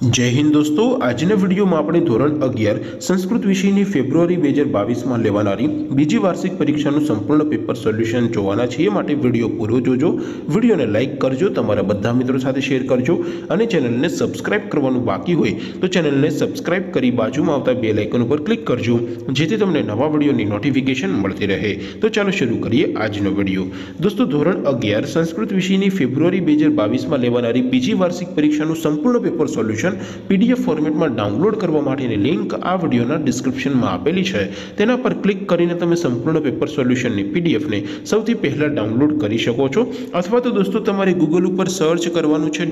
जय हिंद दोस्तों, આજના વિડીયોમાં આપણે ધોરણ 11 સંસ્કૃત વિષયની ફેબ્રુઆરી 2022માં લેવાનારી બીજી વાર્ષિક પરીક્ષાનું સંપૂર્ણ પેપર સોલ્યુશન જોવાના છીએ। માટે વિડીયો પૂરો જોજો, વિડીયોને લાઈક કરજો, તમારા બધા મિત્રો સાથે શેર કરજો અને ચેનલને સબસ્ક્રાઇબ કરવાનું બાકી હોય તો ચેનલને સબસ્ક્રાઇબ કરી બાજુમાં આવતા બેલ આઇકન ઉપર ક્લિક કરજો, જેથી તમને નવા વિડીયોની નોટિફિકેશન મળતી રહે। તો ચાલો શરૂ કરીએ આજનો વિડીયો। દોસ્તો, ધોરણ 11 સંસ્કૃત વિષયની ફેબ્રુઆરી 2022માં લેવાનારી બીજી વાર્ષિક પરીક્ષાનું સંપૂર્ણ પેપર સોલ્યુશન पीडीएफ फॉर्मेट में डाउनलॉड करवा माटेनी लिंक आ विडियोना डिस्क्रिप्शन में आपेली है। तेना पर क्लिक करीने तमे संपूर्ण पेपर सोल्यूशन नी पीडीएफ ने सौथी पहला डाउनलॉड करी शको छो। अथवा तो दोस्तों तमारे गूगल पर सर्च करवानुं छे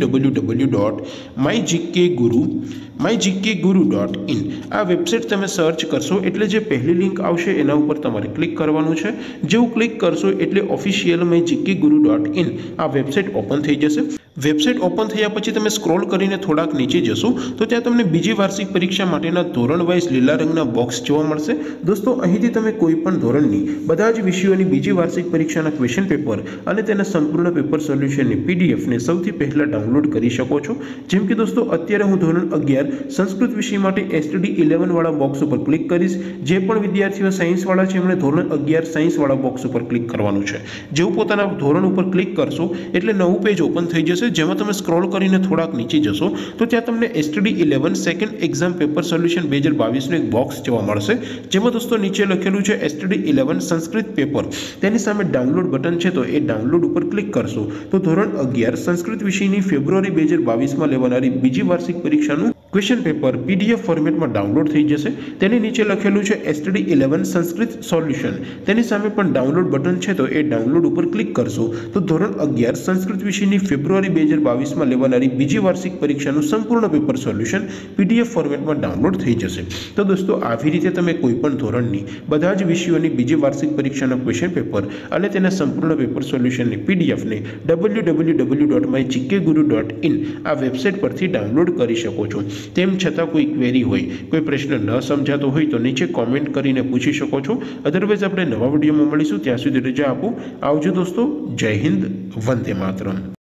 www.mygkguru.in। आ वेबसाइट तमे सर्च करशो एटले जे पहली लिंक आवशे एना उपर तमारे क्लिक करवानुं छे। जेवुं क्लिक करशो एटले ऑफिशियल mygkguru.in आ वेबसाइट ओपन थई जशे। वेबसाइट ओपन थया पछी तमे स्क्रॉल करीने थोड़ाक नीचे जशो तो त्यां तमने बीजी वार्षिक परीक्षा माटेना धोरण वाइज लीला रंगना बॉक्स जोवा मळशे। दोस्तों, અહીંથી તમે કોઈપણ ધોરણની બધા જ વિષયોની બીજી વાર્ષિક પરીક્ષાના ક્વેશ્ચન પેપર અને તેના સંપૂર્ણ પેપર સોલ્યુશનની પીડીએફ ને સૌથી પહેલા ડાઉનલોડ કરી શકો છો। જેમ કે દોસ્તો, અત્યારે હું ધોરણ 11 સંસ્કૃત વિષય માટે એસટીડી 11 વાળા બોક્સ ઉપર ક્લિક કરીશ। જે પણ વિદ્યાર્થીઓ સાયન્સ વાળા છે એમણે ધોરણ 11 સાયન્સ વાળા બોક્સ ઉપર ક્લિક કરવાનું છે। જેવું પોતાના ધોરણ ઉપર ક્લિક કરશો એટલે નવું પેજ ઓપન થઈ જશે, જેમાં તમે સ્ક્રોલ કરીને થોડાક નીચે જશો તો ત્યાં તમને STD 11 second exam paper solution 2022 નું એક બોક્સ જોવા મળશે। જેમાં દોસ્તો નીચે લખેલું છે એસટીડી 11 સંસ્કૃત પેપર, તેની સામે ડાઉનલોડ બટન છે, તો એ ડાઉનલોડ ઉપર ક્લિક કરશો તો ધોરણ 11 સંસ્કૃત વિષયની ફેબ્રુઆરી 2022માં લેવાનારી બીજી વાર્ષિક પરીક્ષાનું क्वेश्चन पेपर पीडीएफ फॉर्मेट में डाउनलॉड थई जशे। तेनी नीचे लखेलू है एसटीडी 11 संस्कृत सोल्यूशन, तेनी सामे पण डाउनलॉड बटन है, तो ए डाउनलॉड पर क्लिक करशो तो धोरण 11 संस्कृत विषयनी फेब्रुआरी 2022 में लेवानारी बीजी वार्षिक परीक्षाનું संपूर्ण पेपर सोल्यूशन पीडीएफ फॉर्मेट में डाउनलॉड थई जशे। तो दोस्तों, આવી રીતે તમે કોઈપણ ધોરણની બધા જ વિષયોની બીજી વાર્ષિક પરીક્ષાના ક્વેશ્ચન પેપર અને તેના સંપૂર્ણ પેપર સોલ્યુશનની પીડીએફ ને www.mygkguru.in આ વેબસાઇટ પરથી ડાઉનલોડ કરી શકો છો। તેમ છતાં કોઈ ક્વેરી હોય, કોઈ પ્રશ્ન ન સમજાતો હોય તો નીચે કોમેન્ટ કરીને પૂછી શકો છો। અધરવાઇઝ આપણે નવા વિડીયોમાં મળીશું, ત્યાં સુધી રજા આપો। આવજો દોસ્તો, જય હિન્દ, વંદે માતરમ।